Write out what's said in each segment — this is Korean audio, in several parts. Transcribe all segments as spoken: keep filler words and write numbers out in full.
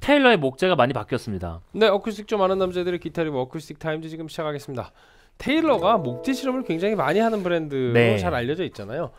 테일러의 목재가 많이 바뀌었습니다. 네, 어쿠스틱 좀 아는 남자들의 기타 리뷰 어쿠스틱 타임즈 지금 시작하겠습니다. 테일러가 목재 실험을 굉장히 많이 하는 브랜드로 네. 잘 알려져 있잖아요.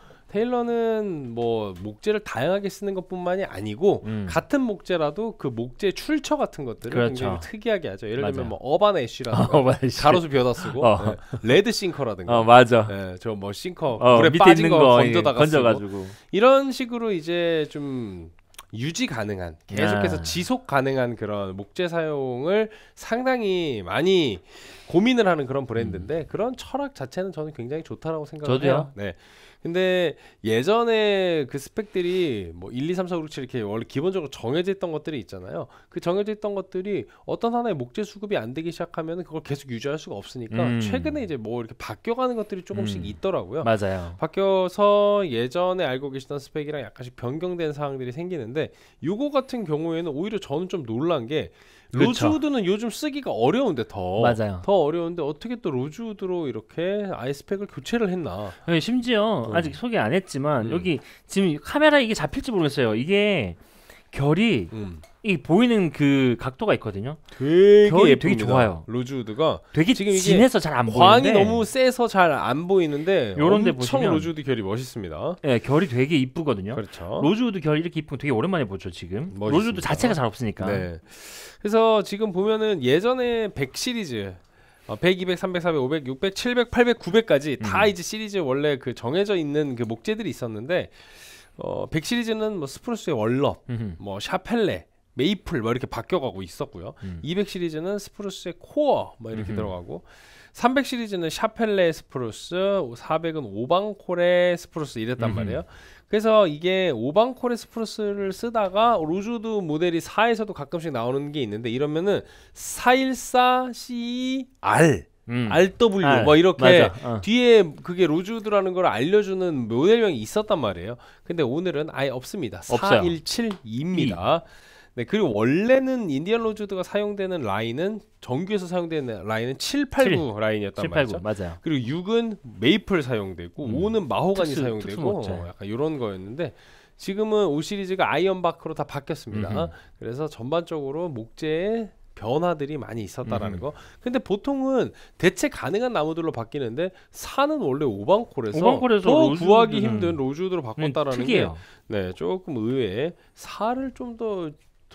테일러는 뭐 목재를 다양하게 쓰는 것뿐만이 아니고 음. 같은 목재라도 그 목재 출처 같은 것들을 그렇죠. 굉장히 특이하게 하죠. 예를 맞아요. 들면 뭐 어반 애쉬라든가 어, 맞아. 가로수 벼다 쓰고 어. 네. 레드 싱커라든가 어, 맞아. 네, 저 뭐 싱커 어, 물에 밑에 빠진 있는 거 거 건져다가 건져가지고. 쓰고 이런 식으로 이제 좀 유지 가능한 계속해서 아. 지속 가능한 그런 목재 사용을 상당히 많이 고민을 하는 그런 브랜드인데 음. 그런 철학 자체는 저는 굉장히 좋다라고 생각을 저도요. 해요. 네. 근데 예전에 그 스펙들이 뭐 일, 이, 삼, 사, 오, 육, 칠 이렇게 원래 기본적으로 정해져 있던 것들이 있잖아요. 그 정해져 있던 것들이 어떤 하나의 목재 수급이 안 되기 시작하면 그걸 계속 유지할 수가 없으니까 음. 최근에 이제 뭐 이렇게 바뀌어가는 것들이 조금씩 음. 있더라고요. 맞아요. 바뀌어서 예전에 알고 계시던 스펙이랑 약간씩 변경된 사항들이 생기는데 요거 같은 경우에는 오히려 저는 좀 놀란 게 그렇죠. 로즈우드는 요즘 쓰기가 어려운데 더, 맞아요. 더 어려운데 어떻게 또 로즈우드로 이렇게 아예 스펙을 교체를 했나. 네, 심지어 음. 아직 소개 안 했지만 음. 여기 지금 카메라 이게 잡힐지 모르겠어요. 이게 결이 음. 이 보이는 그 각도가 있거든요. 되게 결이 예쁩니다. 되게 좋아요. 로즈우드가 되게 지금 이게 진해서 잘 안 광이 보이는데 너무 세서 잘 안 보이는데 요런 데 엄청 보시면 로즈우드 결이 멋있습니다. 네, 결이 되게 이쁘거든요. 그렇죠. 로즈우드 결 이렇게 이쁜 거 되게 오랜만에 보죠 지금. 멋있습니다. 로즈우드 자체가 잘 없으니까. 네. 그래서 지금 보면은 예전에 백 시리즈 어, 백, 이백, 삼백, 사백, 오백, 육백, 칠백, 팔백, 구백까지 음. 다 이제 시리즈 원래 그 정해져 있는 그 목재들이 있었는데 어, 백 시리즈는 뭐 스프루스의 월럽, 음흠. 뭐 샤펠레, 메이플 뭐 이렇게 바뀌어가고 있었고요. 음. 이백 시리즈는 스프루스의 코어 뭐 이렇게 음흠. 들어가고 삼백 시리즈는 샤펠레 스프루스, 사백은 오방콜의 스프루스 이랬단 음흠. 말이에요. 그래서 이게 오방콜의 스프루스를 쓰다가 로즈우드 모델이 사에서도 가끔씩 나오는 게 있는데 이러면은 사백십사 씨 알 음. 알더블유 알. 뭐 이렇게 맞아. 어. 뒤에 그게 로즈우드라는 걸 알려주는 모델명이 있었단 말이에요. 근데 오늘은 아예 없습니다. 없어요. 사백십이입니다. 네, 그리고 원래는 인디언 로즈우드가 사용되는 라인은 정규에서 사용되는 라인은 칠팔구 라인이었단 칠팔구 말이죠. 맞아요. 그리고 육은 메이플 사용되고 음. 오는 마호가니 특수, 특수 사용되고 목재. 어, 약간 이런 거였는데 지금은 오 시리즈가 아이언바크로 다 바뀌었습니다. 음흠. 그래서 전반적으로 목재에 변화들이 많이 있었다라는 음흠. 거. 근데 보통은 대체 가능한 나무들로 바뀌는데 사는 원래 오방콜에서, 오방콜에서 더 로즈우드는- 구하기 힘든 로즈우드로 바꿨다라는 게 특이해요. 네, 조금 의외에 사를 좀 더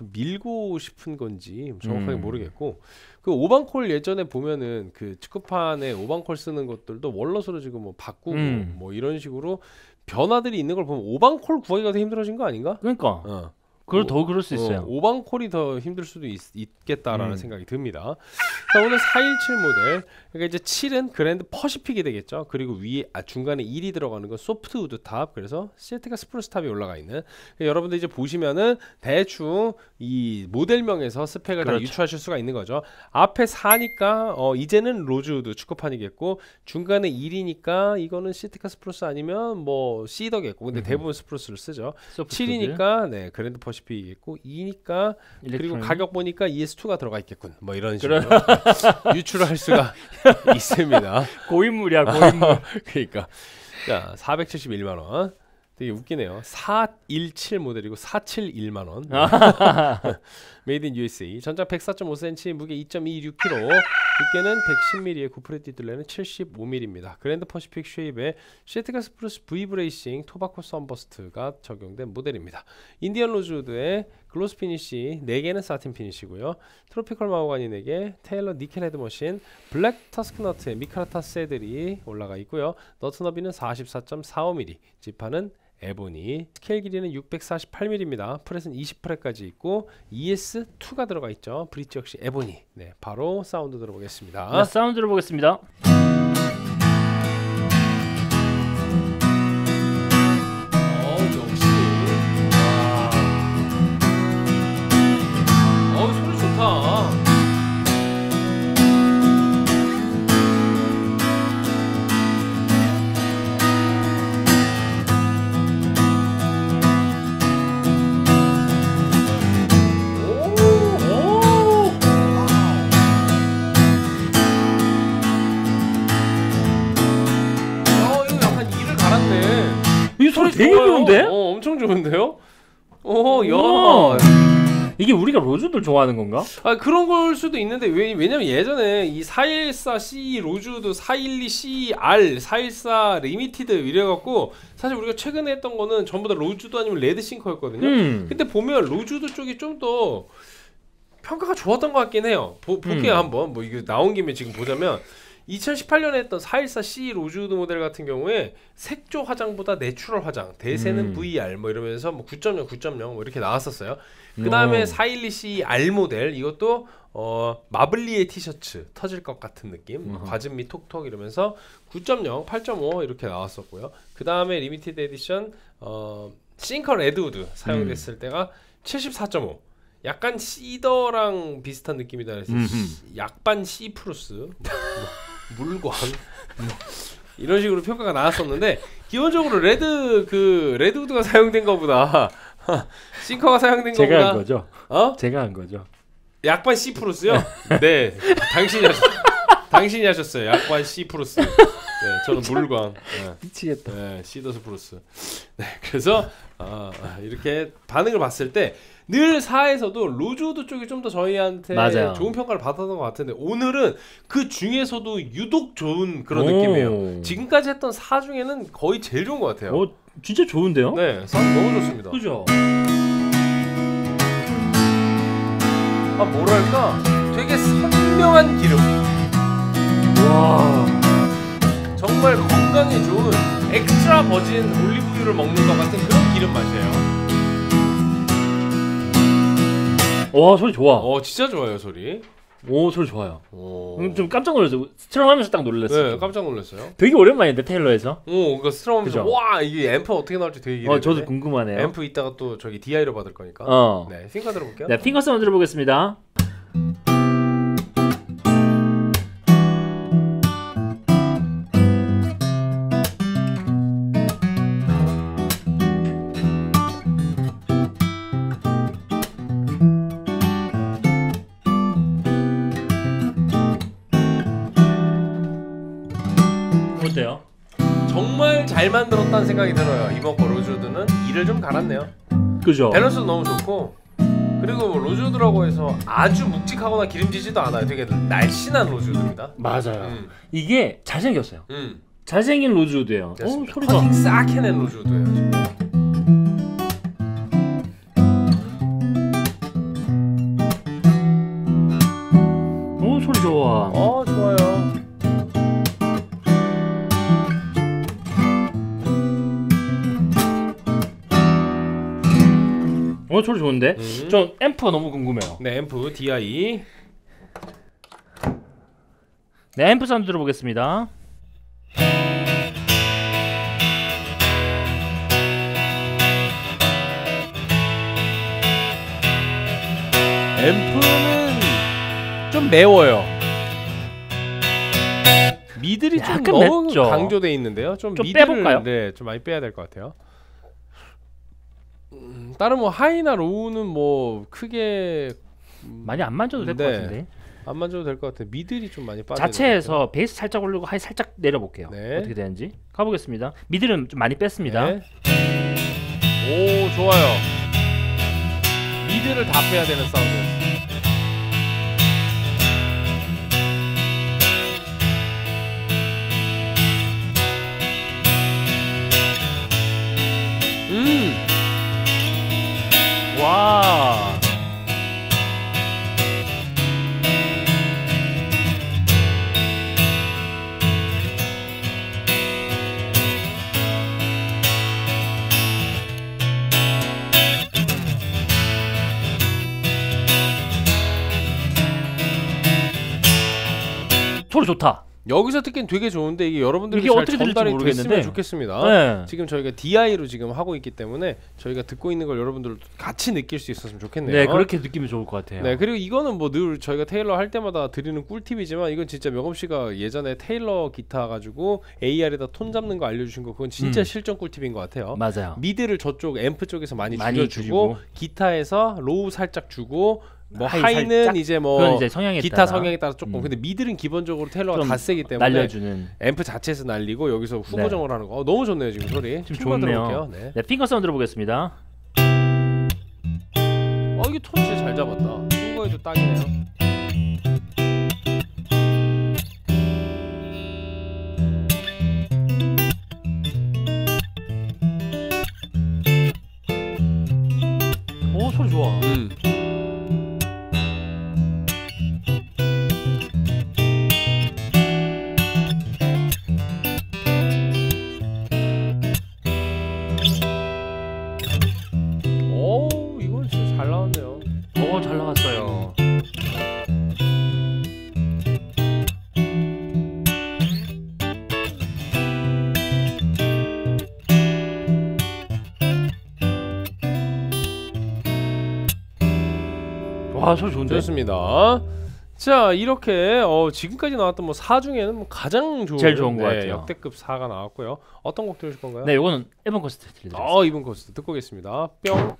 밀고 싶은 건지 정확하게 음. 모르겠고 그 오방콜 예전에 보면은 그 축구판에 오방콜 쓰는 것들도 월넛으로 지금 뭐 바꾸고 음. 뭐 이런 식으로 변화들이 있는 걸 보면 오방콜 구하기가 더 힘들어진 거 아닌가? 그러니까 어. 그걸 오- 더 그럴 수 있어요. 어, 오방콜이 더 힘들 수도 있, 있겠다라는 음. 생각이 듭니다. 자, 오늘 사백십칠 모델. 그러니까 이제 칠은 그랜드 퍼시픽이 되겠죠. 그리고 위에 아, 중간에 일이 들어가는 건 소프트우드 탑. 그래서 시애티카 스프루스 탑이 올라가 있는. 그러니까 여러분들 이제 보시면은 대충 이 모델명에서 스펙을 다 그렇죠. 유추하실 수가 있는 거죠. 앞에 사니까 어, 이제는 로즈우드 축구판이겠고 중간에 일이니까 이거는 시애티카 스프루스 아니면 뭐 시더겠고. 근데 음흠. 대부분 스프루스를 쓰죠. 소프트우드. 칠이니까 네 그랜드 퍼시픽이겠고 이니까 그리고 일렉트로닉. 가격 보니까 이에스이가 들어가 있겠군 뭐 이런 식으로 그런- 네, 유출을 할 수가 있습니다. 고인물이야 고인물. 그러니까 자 사백칠십일만 원 되게 웃기네요. 사백십칠 모델이고 사백칠십일만 원. 메이드 인 유에스에이. 전장 백사 점 오 센티미터, 무게 이 점 이육 킬로그램, 두께는 백십 밀리미터, 구프레티 둘레는 칠십오 밀리미터입니다. 그랜드 퍼시픽 쉐입에 시애티카 스프루스 V 브레이싱 토바코 선버스트가 적용된 모델입니다. 인디언 로즈우드의 글로스 피니시 네 개는 사틴 피니시고요. 트로피컬 마호가니 네 개, 테일러 니켈 헤드머신, 블랙 터스크너트의 미카라타 세들이 올라가 있고요. 너트 너비는 사십사 점 사오 밀리미터, 지판은 에보니, 스케일 길이는 육백사십팔 밀리미터입니다. 프렛은 이십 프렛까지 있고 이에스이가 들어가 있죠. 브릿지 역시 에보니. 네, 바로 사운드 들어보겠습니다. 네, 사운드 들어보겠습니다. 어우, 역시. 와. 어우, 소리 좋다. 이 소리 되게 좋아요. 좋은데? 어, 엄청 좋은데요? 오, 야. 오. 이게 우리가 로즈들 좋아하는 건가? 아 그런 걸 수도 있는데 왜, 왜냐면 예전에 이 사백십사 씨 로즈우드, 사백십이 씨 알, 사백십사 리미티드 이래갖고 사실 우리가 최근에 했던 거는 전부 다 로즈우드 아니면 레드싱커였거든요. 음. 근데 보면 로즈우드 쪽이 좀 더 평가가 좋았던 것 같긴 해요. 보, 볼게요 음. 한번. 뭐 이거 나온 김에 지금 보자면 이천십팔 년에 했던 사백십사 씨 로즈우드 모델 같은 경우에 색조 화장보다 내추럴 화장, 대세는 음. 브이알 뭐 이러면서 뭐 구 점 영, 구 점 영 뭐 이렇게 나왔었어요. 그 다음에 오. 사백십이 씨 알 모델 이것도 어 마블리의 티셔츠 터질 것 같은 느낌, 어허. 과즙미 톡톡 이러면서 구 점 영, 팔 점 오 이렇게 나왔었고요. 그 다음에 리미티드 에디션 어 싱커 레드우드 사용됐을 음. 때가 칠십사 점 오. 약간 시더랑 비슷한 느낌이다 그래서 음흠. 시- 약반 C 플러스 뭐, 물광 뭐 이런 식으로 평가가 나왔었는데 기본적으로 레드 그 레드우드가 사용된 거보다 싱커가 사용된 제가 거보다 한 거죠. 어? 제가 한 거죠. 약반 C 플러스요? 네, 당신이 하셨 당신이 하셨어요. 약반 C 플러스. 네, 저는 물광. 네. 미치겠다. 네, 시더스 플러스. 네, 그래서 아, 이렇게 반응을 봤을 때 늘 사에서도 로즈우드 쪽이 좀 더 저희한테 맞아요. 좋은 평가를 받았던 것 같은데 오늘은 그 중에서도 유독 좋은 그런 오. 느낌이에요. 지금까지 했던 사 중에는 거의 제일 좋은 것 같아요. 어, 진짜 좋은데요? 네, 사 너무 좋습니다. 그죠? 아 뭐랄까, 되게 선명한 기름. 와. 정말 건강에 좋은 엑스트라 버진 올리브유를 먹는 것 같은 그런 기름 맛이에요. 와, 소리 좋아. 어, 진짜 좋아요 소리. 오, 소리 좋아요. 오. 음, 좀 깜짝 놀랐어요. 스트럼하면서 딱 놀랐어요. 네, 깜짝 놀랐어요. 되게 오랜만인데 테일러에서. 오, 그 스트럼하면서 그죠? 와 이게 앰프 어떻게 나올지 되게 기대돼. 어, 저도 궁금하네요. 앰프 이따가 또 저기 디아이로 받을 거니까. 어. 네, 핑거 들어볼게요. 네, 핑거 사운드 들어보겠습니다. 어때요? 정말 잘 만들었다는 생각이 들어요. 이번 거 로즈우드는 이를 좀 갈았네요. 그죠? 밸런스도 너무 좋고, 그리고 뭐 로즈우드라고 해서 아주 묵직하거나 기름지지도 않아요. 되게 날씬한 로즈우드입니다. 맞아요. 음. 이게 잘생겼어요. 음. 잘생긴 로즈우드예요. 오, 됐습니다. 소리가. 커팅 싹 해낸 로즈우드예요. 지금. 오, 소리 좋아. 어, 좋아요. 어, 소리 좋은데? 음. 저 앰프가 너무 궁금해요. 네, 앰프 디아이. 네, 앰프 사운드 들어보겠습니다. 앰프는 좀 매워요. 미들이 좀 약간 너무 맵죠? 강조돼 있는데요. 좀, 좀 미들을, 빼볼까요? 네, 좀 많이 빼야 될 것 같아요. 음, 다른 뭐 하이나 로우는 뭐 크게 음, 많이 안 만져도 될 것 네. 같은데. 안 만져도 될 것 같아요. 미들이 좀 많이 빠져. 자체에서 베이스 살짝 올리고 하이 살짝 내려볼게요. 네. 어떻게 되는지 가보겠습니다. 미들은 좀 많이 뺐습니다. 네. 오, 좋아요. 미들을 다 빼야 되는 사운드. 음. 와. 소리 좋다. 여기서 듣기엔 되게 좋은데 이게 여러분들이 이게 잘 어떻게 들릴지 전달이 모르겠는데. 됐으면 좋겠습니다. 네. 지금 저희가 디아이로 지금 하고 있기 때문에 저희가 듣고 있는 걸 여러분들 같이 느낄 수 있었으면 좋겠네요. 네, 그렇게 느끼면 좋을 것 같아요. 네, 그리고 이거는 뭐 늘 저희가 테일러 할 때마다 드리는 꿀팁이지만 이건 진짜 명엄 씨가 예전에 테일러 기타 가지고 에이알에다 톤 잡는 거 알려주신 거 그건 진짜 음. 실전 꿀팁인 것 같아요. 맞아요. 미드를 저쪽 앰프 쪽에서 많이, 많이 줄여주고 줄이고. 기타에서 로우 살짝 주고 뭐 하이 하이는 살짝? 이제 그건 뭐 이제 성향에 기타 따라 성향에 따라 조금 음. 근데 미들은 기본적으로 테일러가 좀 다 세기 때문에 날려주는. 앰프 자체에서 날리고 여기서 후보 네. 정을 하는 거 어, 너무 좋네요 지금 소리. 좀 춤만 좋네요. 들어볼게요. 네. 네, 핑거 사운드 들어보겠습니다. 어 이게 톤 진짜 잘 잡았다. 큰 거에도 딱이네요. 오 소리 좋아. 음. 오 이건 진짜 잘 나왔네요. 오 잘 나왔어요. 와 소리 좋은데? 좋습니다. 자 이렇게 어, 지금까지 나왔던 뭐 사 중에는 뭐 가장 좋은, 제일 좋은 것 네, 같아요. 역대급 사가 나왔고요. 어떤 곡 들으실 건가요? 네, 이거는 에번 코스트 들려드리겠습니다. 어 이번 코스 듣고 오겠습니다. 뿅.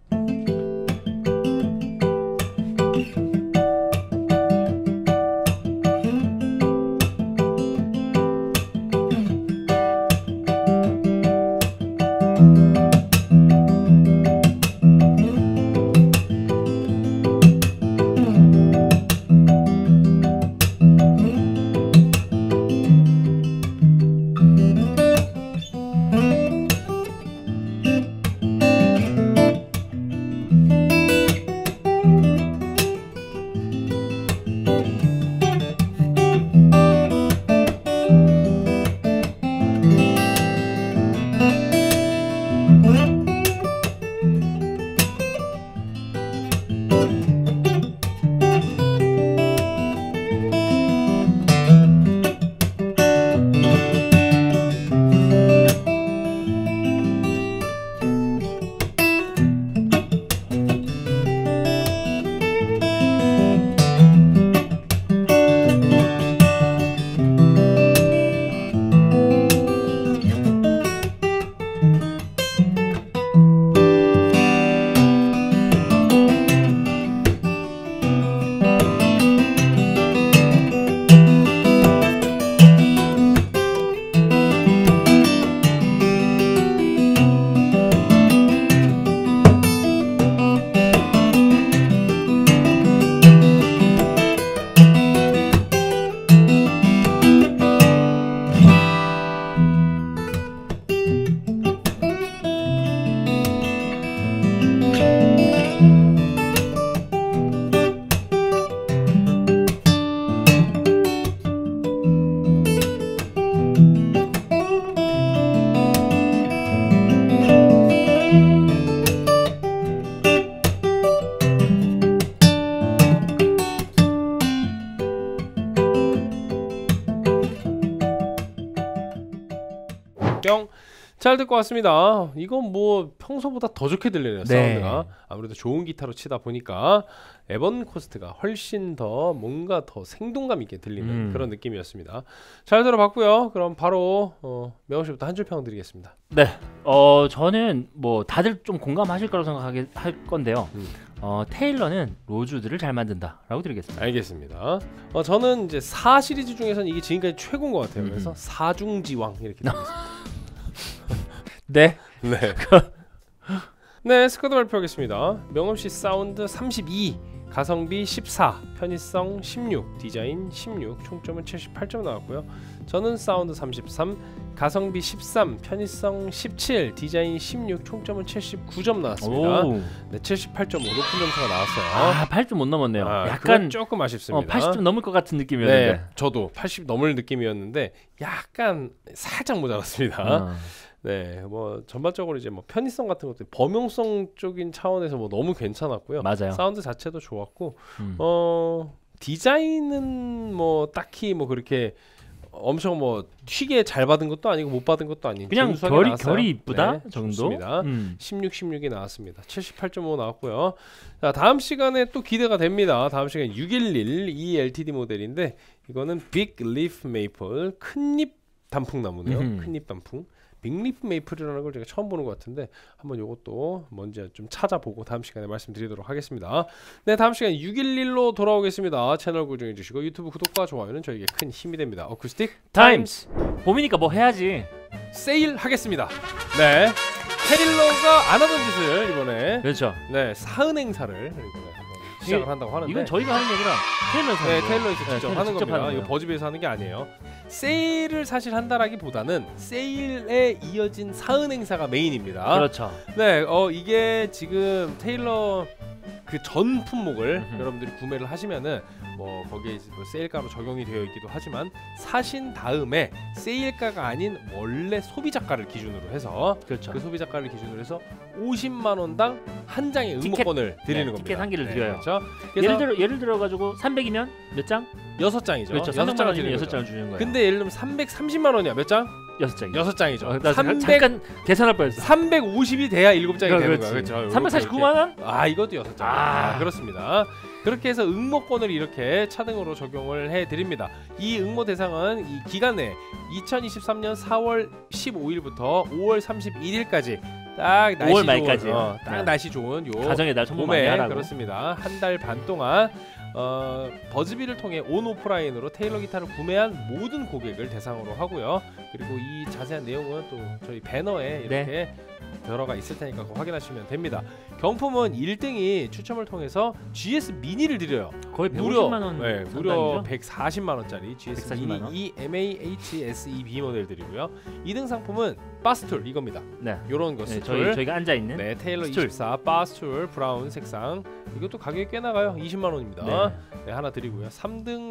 뿅. 잘 듣고 왔습니다. 이건 뭐 평소보다 더 좋게 들리네요. 네. 사운드가 아무래도 좋은 기타로 치다 보니까 에번 코스트가 훨씬 더 뭔가 더 생동감 있게 들리는 음. 그런 느낌이었습니다. 잘 들어봤고요. 그럼 바로 어, 명호 씨부터 한 줄 평 드리겠습니다. 네, 어 저는 뭐 다들 좀 공감하실 거라고 생각하게 할 건데요. 음. 어 테일러는 로즈들을 잘 만든다라고 드리겠습니다. 알겠습니다. 어, 저는 이제 사 시리즈 중에서는 이게 지금까지 최고인 것 같아요. 음. 그래서 사중지왕 이렇게 드리겠습니다. 네, 네. 네, 스쿼드 발표하겠습니다. 명엄 씨 사운드 삼십이, 가성비 십사, 편의성 십육, 디자인 십육, 총점은 칠십팔 점 나왔고요. 저는 사운드 삼십삼, 가성비 십삼, 편의성 십칠, 디자인 십육, 총점은 칠십구 점 나왔습니다. 오, 네, 칠십팔 점 오 높은 점수가 나왔어요. 아 팔 점 못 넘었네요. 아, 약간 조금 어, 아쉽습니다. 팔십 점 넘을 것 같은 느낌이었는데. 네, 저도 팔십 넘을 느낌이었는데 약간 살짝 모자랐습니다. 어. 네, 뭐 전반적으로 이제 뭐 편의성 같은 것도 범용성 쪽인 차원에서 뭐 너무 괜찮았고요. 맞아요. 사운드 자체도 좋았고, 음. 어 디자인은 뭐 딱히 뭐 그렇게 엄청 뭐 튀게 잘 받은 것도 아니고 못 받은 것도 아닌 그냥 준수하게 결이 나왔어요. 결이 이쁘다 네, 정도. 좋습니다. 음. 십육, 십육이 나왔습니다. 칠십팔 점 오 나왔고요. 자, 다음 시간에 또 기대가 됩니다. 다음 시간 육일일 이 엘티디 모델인데 이거는 빅 리프 메이플 큰잎 단풍나무네요. 음흠. 큰잎 단풍. 빅리프 메이플이라는 걸 제가 처음 보는 것 같은데 한번 이것도 뭔지 좀 찾아보고 다음 시간에 말씀드리도록 하겠습니다. 네, 다음 시간 육일일로 돌아오겠습니다. 채널 고정해 주시고 유튜브 구독과 좋아요는 저에게 큰 힘이 됩니다. 어쿠스틱 타임스. 봄이니까 뭐 해야지. 세일 하겠습니다. 네, 테일러가 안 하던 짓을 이번에 그렇죠. 네 사은 행사를 이번에 한번 시작을 한다고 하는데 이건 저희가 하는 얘기랑 테일러에서 네, 하는 거예요. 테일러에서 직접 네, 테일러 하는 직접 겁니다. 하는 이거 거예요. 버즈비에서 하는 게 아니에요. 세일을 사실 한다라기보다는 세일에 이어진 사은 행사가 메인입니다. 그렇죠. 네, 어 이게 지금 테일러 그 전 품목을 음흠. 여러분들이 구매를 하시면은 뭐 거기에 이제 뭐 세일가로 적용이 되어 있기도 하지만 사신 다음에 세일가가 아닌 원래 소비자가를 기준으로 해서 그렇죠. 그 소비자가를 기준으로 해서 오십만 원당 한 장의 티켓. 응모권을 드리는 네, 겁니다. 티켓 한 개를 네, 드려요. 그렇죠. 예를 들어 예를 들어 가지고 삼백이면 몇 장? 여섯 장이죠. 그렇죠. 여섯 삼백만 장을 원이면 드리는 여섯 거죠. 장을 주는 거예요. 근데 예를 들면 삼백삼십만 원이야. 몇 장? 여섯 장이. 여섯 장이죠. 어, 나 삼백 잠깐 계산할 뻔했어. 삼백오십이 돼야 일곱 장이 되는 거야. 그렇지. 그렇죠. 삼백사십구만 원? 아, 이것도 여섯 장. 아. 아, 그렇습니다. 그렇게 해서 응모권을 이렇게 차등으로 적용을 해 드립니다. 이 응모 대상은 이 기간 내 이천이십삼 년 사월 십오일부터 오월 삼십일일까지 딱 날씨 오월 좋은, 말까지요. 어, 딱 네. 날씨 좋은 요 가정의 날 선물 많이 봄에 하라고. 그렇습니다. 한 달 반 동안 어, 버즈비를 통해 온 오프라인으로 테일러 기타를 구매한 모든 고객을 대상으로 하고요. 그리고 이 자세한 내용은 또 저희 배너에 이렇게 네. 들어가 있을 테니까 그거 확인하시면 됩니다. 경품은 일 등이 추첨을 통해서 지에스 미니를 드려요. 거의 무려 백오십만 원. 네, 무려 상당이죠? 백사십만 원짜리 지에스 백사십만 원. 미니 이엠에이에이치에스이비 모델 드리고요. 이 등 상품은 바스툴 이겁니다. 네. 요런 거 네, 스툴. 저희 저희가 앉아 있는. 네, 테일러 스툴. 이십사 바스툴 브라운 색상. 이것도 가격이 꽤 나가요. 이십만 원입니다. 네. 네, 하나 드리고요. 삼 등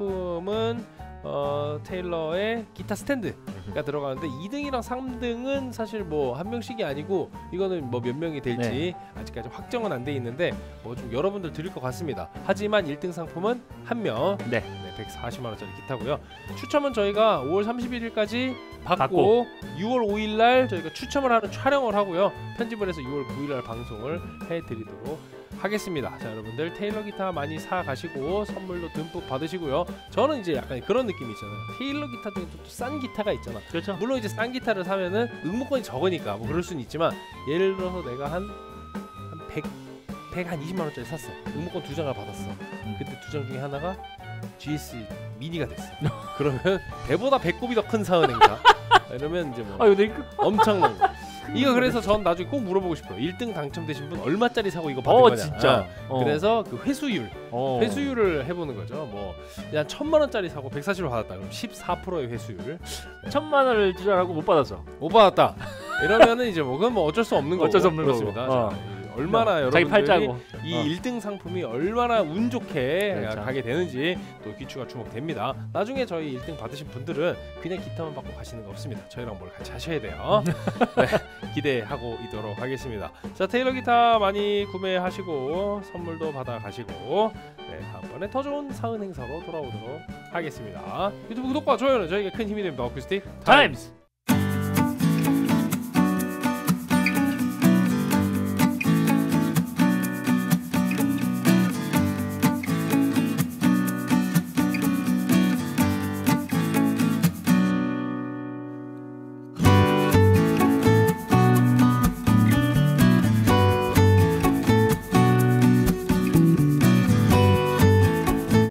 상품은 어, 테일러의 기타 스탠드가 들어가는데 이 등이랑 삼 등은 사실 뭐 한 명씩이 아니고 이거는 뭐 몇 명이 될지 네. 아직까지 확정은 안 돼 있는데 뭐 좀 여러분들 드릴 것 같습니다. 하지만 일 등 상품은 한 명. 네. 네, 백사십만 원짜리 기타고요. 추첨은 저희가 오월 삼십일일까지 받고, 받고. 유월 오일날 저희가 추첨을 하는 촬영을 하고요. 편집을 해서 유월 구일날 방송을 해드리도록 하겠습니다. 자, 여러분들 테일러 기타 많이 사 가시고 선물도 듬뿍 받으시고요. 저는 이제 약간 그런 느낌이 있잖아요. 테일러 기타 중에 또 싼 기타가 있잖아. 그렇죠. 물론 이제 싼 기타를 사면은 응모권이 적으니까 뭐 그럴 수는 있지만 예를 들어서 내가 한 한 백, 백 한 이십만 원짜리 샀어. 응모권 두 장을 받았어. 그때 두 장 중에 하나가 지에스 미니가 됐어. 그러면 배보다 배꼽이 더 큰 사은 행사. 이러면 이제 뭐 아, 이거 이거 엄청난 거. 이거 그래서 전 나중에 꼭 물어보고 싶어요. 일 등 당첨되신 분 얼마짜리 사고 이거 받은 어, 거냐. 진짜. 어. 그래서 그 회수율, 어. 회수율을 해보는 거죠. 뭐 그냥 천만 원짜리 사고 백사십을 받았다. 그럼 십사 퍼센트의 회수율. 천만 원을 주라고 못 받았어. 못 받았다. 이러면은 이제 뭐 그건 뭐 어쩔 수 없는 거고. 어쩔 수 없는 그렇습니다. 거고. 어. 자, 얼마나 자기 여러분들이 팔자고. 이 어. 일 등 상품이 얼마나 운 좋게 그렇죠. 가게 되는지 또 귀추가 주목됩니다. 나중에 저희 일 등 받으신 분들은 그냥 기타만 받고 가시는 거 없습니다. 저희랑 뭘 같이 하셔야 돼요. 네, 기대하고 있도록 하겠습니다. 자, 테일러 기타 많이 구매하시고 선물도 받아 가시고 네, 다음번에 더 좋은 사은 행사로 돌아오도록 하겠습니다. 유튜브 구독과 좋아요는 저희가 큰 힘이 됩니다. 어쿠스틱 타임스.